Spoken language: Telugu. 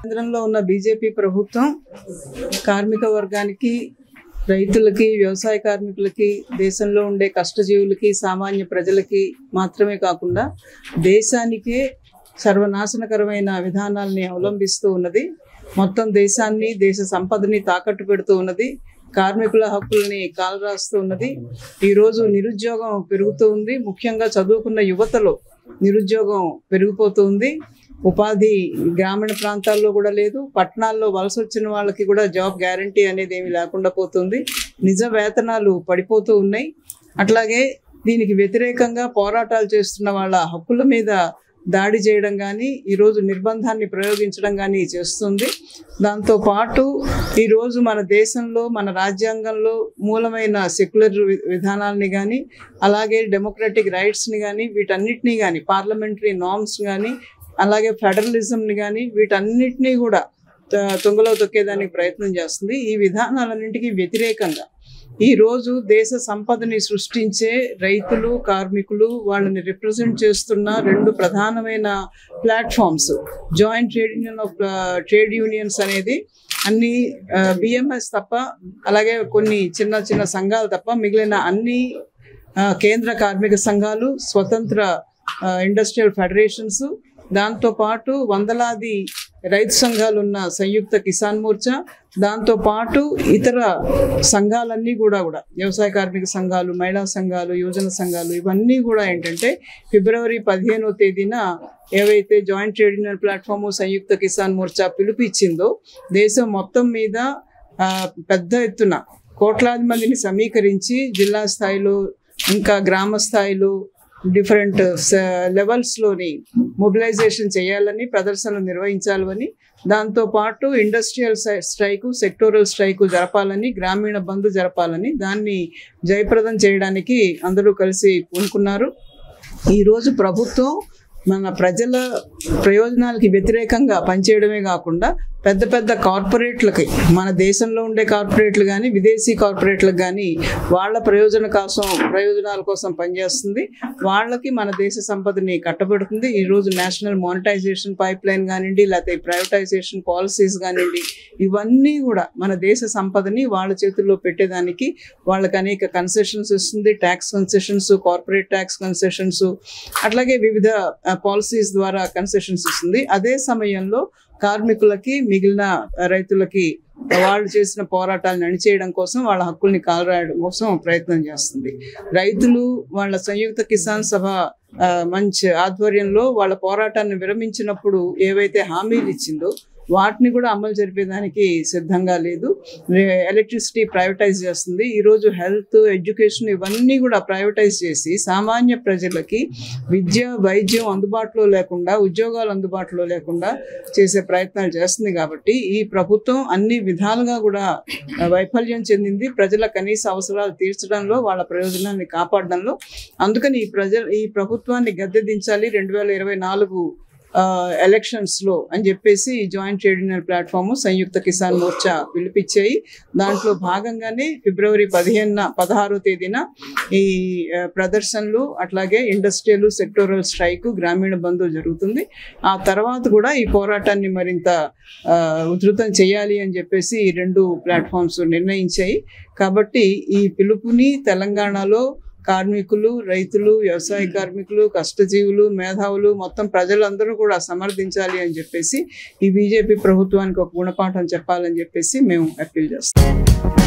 కేంద్రంలో ఉన్న బీజేపీ ప్రభుత్వం కార్మిక వర్గానికి, రైతులకి, వ్యవసాయ కార్మికులకి, దేశంలో ఉండే కష్టజీవులకి, సామాన్య ప్రజలకి మాత్రమే కాకుండా దేశానికే సర్వనాశనకరమైన విధానాలని అవలంబిస్తూ ఉన్నది. మొత్తం దేశాన్ని, దేశ సంపదని తాకట్టు పెడుతూ ఉన్నది. కార్మికుల హక్కుల్ని కాలరాస్తూ ఉన్నది. ఈరోజు నిరుద్యోగం పెరుగుతూ ఉంది. ముఖ్యంగా చదువుకున్న యువతలో నిరుద్యోగం పెరిగిపోతూ ఉంది. ఉపాధి గ్రామీణ ప్రాంతాల్లో కూడా లేదు. పట్టణాల్లో వలస వచ్చిన వాళ్ళకి కూడా జాబ్ గ్యారంటీ అనేది ఏమీ లేకుండా పోతుంది. నిజ వేతనాలు పడిపోతూ ఉన్నాయి. అట్లాగే దీనికి వ్యతిరేకంగా పోరాటాలు చేస్తున్న వాళ్ళ హక్కుల మీద దాడి చేయడం కానీ, ఈరోజు నిర్బంధాన్ని ప్రయోగించడం కానీ చేస్తుంది. దాంతోపాటు ఈరోజు మన దేశంలో, మన రాజ్యాంగంలో మూలమైన సెక్యులర్ విధానాలని కానీ, అలాగే డెమోక్రటిక్ రైట్స్ని కానీ, వీటన్నిటినీ కానీ, పార్లమెంటరీ నార్మ్స్ కానీ, అలాగే ఫెడరలిజంని కానీ, వీటన్నిటినీ కూడా తుంగలో తొక్కేదానికి ప్రయత్నం చేస్తుంది. ఈ విధానాలన్నింటికీ వ్యతిరేకంగా ఈరోజు దేశ సంపదని సృష్టించే రైతులు, కార్మికులు, వాళ్ళని రిప్రజెంట్ చేస్తున్న రెండు ప్రధానమైన ప్లాట్ఫామ్స్, జాయింట్ ట్రేడ్ యూనియన్స్ అనేది అన్ని బిఎంఎస్ తప్ప, అలాగే కొన్ని చిన్న చిన్న సంఘాలు తప్ప మిగిలిన అన్ని కేంద్ర కార్మిక సంఘాలు, స్వతంత్ర ఇండస్ట్రియల్ ఫెడరేషన్స్, దాంతోపాటు వందలాది రైతు సంఘాలు ఉన్న సంయుక్త కిసాన్ మోర్చా, దాంతోపాటు ఇతర సంఘాలన్నీ కూడా వ్యవసాయ కార్మిక సంఘాలు, మహిళా సంఘాలు, యువజన సంఘాలు, ఇవన్నీ కూడా ఏంటంటే ఫిబ్రవరి 15వ తేదీన ఏవైతే joint trade union platform Samyukta Kisan Morcha పిలుపిచ్చిందో దేశం మొత్తం మీద పెద్ద ఎత్తున కోట్లాది మందిని సమీకరించి జిల్లా స్థాయిలో, ఇంకా గ్రామ స్థాయిలో, డిఫరెంట్ లెవెల్స్లోని మొబిలైజేషన్ చేయాలని, ప్రదర్శనలు నిర్వహించాలని, దాంతోపాటు ఇండస్ట్రియల్ స్ట్రైకు, సెక్టోరల్ స్ట్రైకు జరపాలని, గ్రామీణ బంద్ జరపాలని, దాన్ని జయప్రదం చేయడానికి అందరూ కలిసి పూనుకున్నారు. ఈరోజు ప్రభుత్వం మన ప్రజల ప్రయోజనాలకి వ్యతిరేకంగా పనిచేయడమే కాకుండా పెద్ద పెద్ద కార్పొరేట్లకి, మన దేశంలో ఉండే కార్పొరేట్లు కానీ, విదేశీ కార్పొరేట్లకు కానీ వాళ్ళ ప్రయోజనాల కోసం పనిచేస్తుంది. వాళ్ళకి మన దేశ సంపదని కట్టబెడుతుంది. ఈరోజు నేషనల్ మానిటైజేషన్ పైప్ లైన్ కానివ్వండి, లేకపోతే ప్రైవేటైజేషన్ పాలసీస్ కానివ్వండి, ఇవన్నీ కూడా మన దేశ సంపదని వాళ్ళ చేతుల్లో పెట్టేదానికి వాళ్ళకి అనేక కన్సెషన్స్ ఇస్తుంది. Tax concessions, corporate tax concessions, అట్లాగే వివిధ పాలసీస్ ద్వారా కన్సెషన్స్ ఇస్తుంది. అదే సమయంలో కార్మికులకి, మిగిలిన రైతులకి వాళ్ళు చేసిన పోరాటాలను అణిచేయడం కోసం, వాళ్ళ హక్కుల్ని కాలరాయడం కోసం ప్రయత్నం చేస్తుంది. రైతులు వాళ్ళ సంయుక్త కిసాన్ సభ మంచి ఆధ్వర్యంలో వాళ్ళ పోరాటాన్ని విరమించినప్పుడు ఏవైతే హామీలు ఇచ్చిందో వాటిని కూడా అమలు జరిపేదానికి సిద్ధంగా లేదు. ఎలక్ట్రిసిటీ ప్రైవేటైజ్ చేస్తుంది. ఈరోజు హెల్త్, ఎడ్యుకేషన్ ఇవన్నీ కూడా ప్రైవేటైజ్ చేసి సామాన్య ప్రజలకి విద్య, వైద్యం అందుబాటులో లేకుండా, ఉద్యోగాలు అందుబాటులో లేకుండా చేసే ప్రయత్నాలు చేస్తుంది. కాబట్టి ఈ ప్రభుత్వం అన్ని విధాలుగా కూడా వైఫల్యం చెందింది ప్రజల కనీస అవసరాలు తీర్చడంలో, వాళ్ళ ప్రయోజనాన్ని కాపాడడంలో. అందుకని ఈ ప్రభుత్వాన్ని గద్దె దించాలి 2024 ఎలక్షన్స్లో అని చెప్పేసి joint trade union platform Samyukta Kisan Morcha పిలిపించాయి. దాంట్లో భాగంగానే ఫిబ్రవరి 16వ తేదీన ఈ ప్రదర్శనలు, అట్లాగే ఇండస్ట్రియల్, సెక్టోరల్ స్ట్రైక్, గ్రామీణ బంద్ జరుగుతుంది. ఆ తర్వాత కూడా ఈ పోరాటాన్ని మరింత ఉధృతం చేయాలి అని చెప్పేసి ఈ రెండు ప్లాట్ఫామ్స్ నిర్ణయించాయి. కాబట్టి ఈ పిలుపుని తెలంగాణలో కార్మికులు, రైతులు, వ్యవసాయ కార్మికులు, కష్టజీవులు, మేధావులు, మొత్తం ప్రజలందరూ కూడా సమర్థించాలి అని చెప్పేసి ఈ బీజేపీ ప్రభుత్వానికి ఒక గుణపాఠం చెప్పాలని చెప్పేసి మేము అప్పీల్ చేస్తాం.